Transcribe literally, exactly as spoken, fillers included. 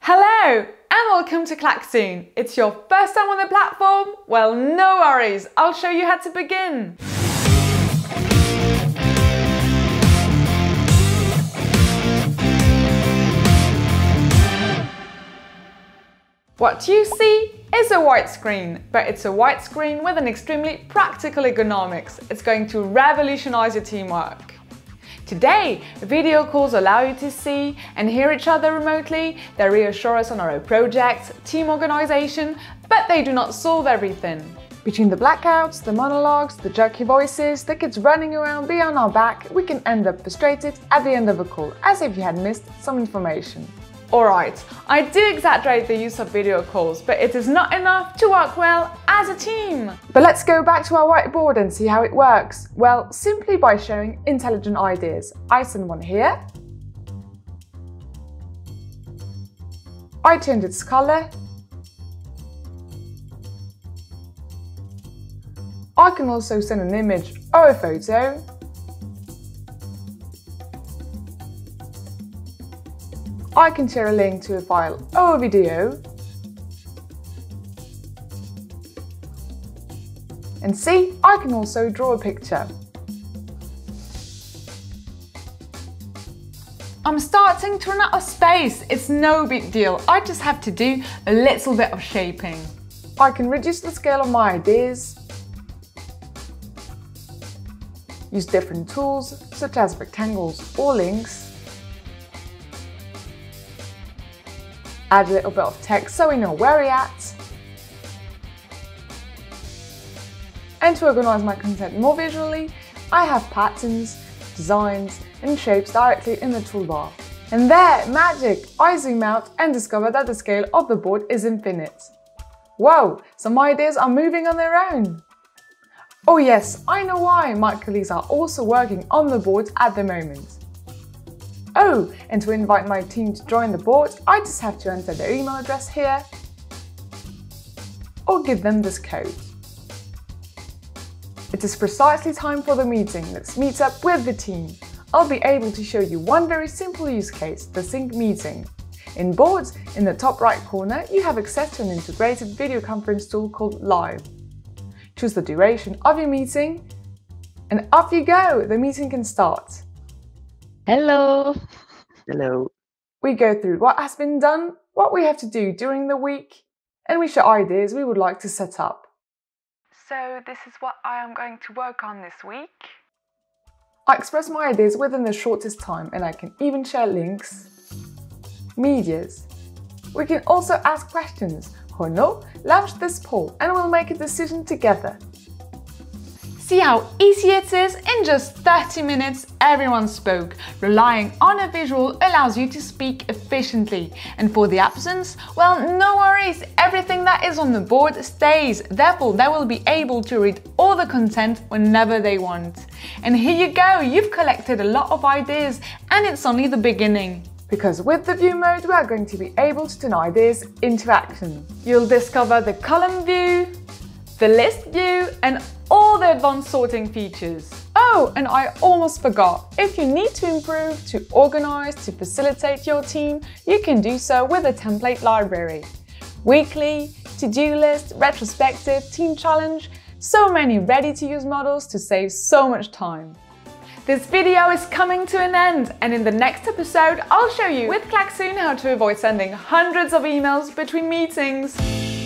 Hello and welcome to Klaxoon. It's your first time on the platform? Well, no worries, I'll show you how to begin. What you see is a white screen, but it's a white screen with an extremely practical ergonomics. It's going to revolutionize your teamwork. Today, video calls allow you to see and hear each other remotely. They reassure us on our projects, team organization, but they do not solve everything. Between the blackouts, the monologues, the jerky voices, the kids running around behind our back, we can end up frustrated at the end of a call, as if you had missed some information. Alright, I do exaggerate the use of video calls, but it is not enough to work well as a team. But let's go back to our whiteboard and see how it works. Well, simply by showing intelligent ideas. I send one here. I change its color. I can also send an image or a photo. I can share a link to a file or a video. And see, I can also draw a picture. I'm starting to run out of space. It's no big deal. I just have to do a little bit of shaping. I can reduce the scale of my ideas. Use different tools such as rectangles or links. Add a little bit of text so we know where we're at. And to organize my content more visually, I have patterns, designs, and shapes directly in the toolbar. And there, magic! I zoom out and discover that the scale of the board is infinite. Whoa, some ideas are moving on their own. Oh yes, I know why my colleagues are also working on the board at the moment. Oh, and to invite my team to join the board, I just have to enter their email address here or give them this code. It is precisely time for the meeting. Let's meet up with the team. I'll be able to show you one very simple use case, the sync meeting. In Boards, in the top right corner, you have access to an integrated video conference tool called Live. Choose the duration of your meeting and off you go, the meeting can start. Hello. Hello. We go through what has been done, what we have to do during the week, and we share ideas we would like to set up. So this is what I am going to work on this week. I express my ideas within the shortest time, and I can even share links. Medias. We can also ask questions. Renaud, launch this poll and we'll make a decision together. See how easy it is? In just thirty minutes, everyone spoke. Relying on a visual allows you to speak efficiently. And for the absence, well, no worries. Everything that is on the board stays. Therefore, they will be able to read all the content whenever they want. And here you go. You've collected a lot of ideas, and it's only the beginning. Because with the view mode, we are going to be able to turn ideas into action. You'll discover the column view, the list view, and all the advanced sorting features. Oh, and I almost forgot. If you need to improve, to organize, to facilitate your team, you can do so with a template library. Weekly, to-do list, retrospective, team challenge, so many ready-to-use models to save so much time. This video is coming to an end, and in the next episode, I'll show you with Klaxoon how to avoid sending hundreds of emails between meetings.